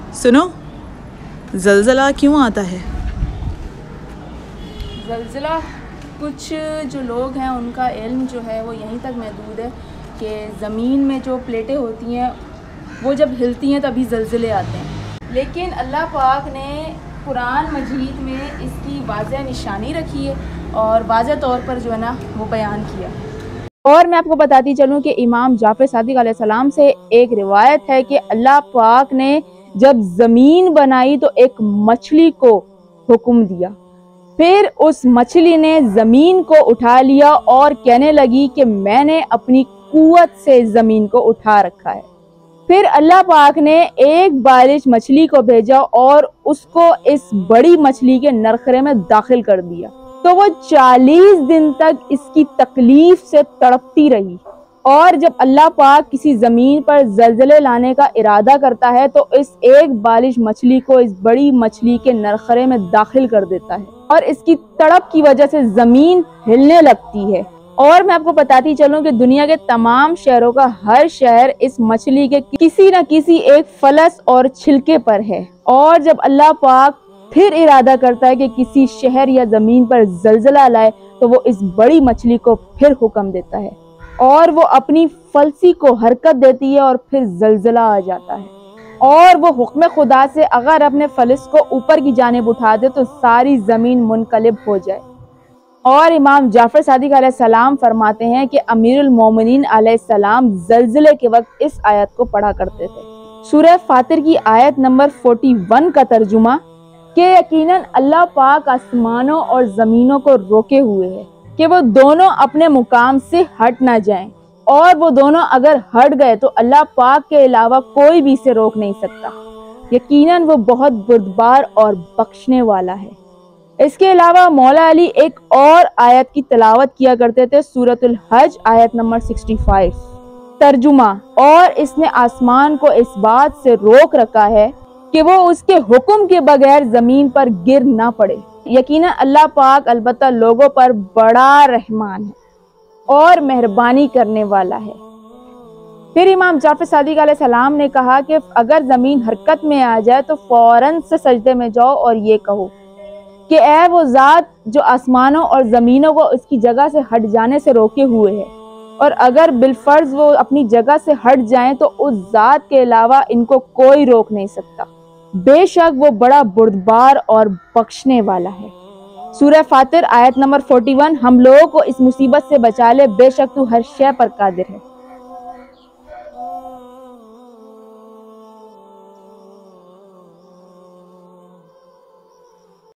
سنو، زلزلہ کیوں آتا ہے؟ زلزلہ کچھ جو لوگ ہیں ان کا علم جو ہے وہ یہیں تک محدود ہے کہ زمین میں جو پلیٹیں ہوتی ہیں وہ جب ہلتی ہیں تبھی زلزلے آتے ہیں، لیکن اللہ پاک نے قرآن مجید میں اس کی واضح نشانی رکھی ہے اور واضح طور پر جو ہے نا وہ بیان کیا۔ اور میں آپ کو بتاتی چلوں کہ امام جعفر صادق علیہ السلام سے ایک روایت ہے کہ اللہ پاک نے جب زمین بنائی تو ایک مچھلی کو حکم دیا، پھر اس مچھلی نے زمین کو اٹھا لیا اور کہنے لگی کہ میں نے اپنی قوت سے زمین کو اٹھا رکھا ہے۔ پھر اللہ پاک نے ایک بالش مچھلی کو بھیجا اور اس کو اس بڑی مچھلی کے نرخرے میں داخل کر دیا، تو وہ 40 دن تک اس کی تکلیف سے تڑپتی رہی۔ اور جب اللہ پاک کسی زمین پر زلزلے لانے کا ارادہ کرتا ہے تو اس ایک بالش مچھلی کو اس بڑی مچھلی کے نرخرے میں داخل کر دیتا ہے اور اس کی تڑپ کی وجہ سے زمین ہلنے لگتی ہے۔ اور میں آپ کو بتاتی چلوں کہ دنیا کے تمام شہروں کا ہر شہر اس مچھلی کے کسی نہ کسی ایک فلس اور چھلکے پر ہے، اور جب اللہ پاک پھر ارادہ کرتا ہے کہ کسی شہر یا زمین پر زلزلہ لائے تو وہ اس بڑی مچھلی کو پھر حکم دیتا ہے اور وہ اپنی فلسی کو حرکت دیتی ہے اور پھر زلزلہ آ جاتا ہے، اور وہ حکم خدا سے اگر اپنے فلس کو اوپر کی جانب اٹھا دے تو ساری زمین منقلب ہو جائے۔ اور امام جعفر صادق علیہ السلام فرماتے ہیں کہ امیر المومنین علیہ السلام زلزلے کے وقت اس آیت کو پڑھا کرتے تھے، سورہ فاطر کی آیت نمبر 41 کا ترجمہ کہ یقیناً اللہ پاک آسمانوں اور زمینوں کو روکے ہوئے ہے کہ وہ دونوں اپنے مقام سے ہٹ نہ جائیں، اور وہ دونوں اگر ہٹ گئے تو اللہ پاک کے علاوہ کوئی بھی اسے روک نہیں سکتا، یقیناً وہ بہت بردبار اور بخشنے والا ہے۔ اس کے علاوہ مولا علی ایک اور آیت کی تلاوت کیا کرتے تھے، سورۃ الحج آیت نمبر 65، ترجمہ: اور اس نے آسمان کو اس بات سے روک رکھا ہے کہ وہ اس کے حکم کے بغیر زمین پر گر نہ پڑے، یقیناً اللہ پاک البتہ لوگوں پر بڑا رحمان ہے اور مہربانی کرنے والا ہے۔ پھر امام جعفر صادق علیہ السلام نے کہا کہ اگر زمین حرکت میں آ جائے تو فوراً سے سجدے میں جاؤ اور یہ کہو کہ اے وہ ذات جو آسمانوں اور زمینوں کو اس کی جگہ سے ہٹ جانے سے روکے ہوئے ہے، اور اگر بالفرض وہ اپنی جگہ سے ہٹ جائیں تو اس ذات کے علاوہ ان کو کوئی روک نہیں سکتا، بے شک وہ بڑا بردبار اور بخشنے والا ہے۔ سورہ فاطر آیت نمبر 41، ہم لوگوں کو اس مصیبت سے بچا لے، بے شک تو ہر شے پر قادر ہے۔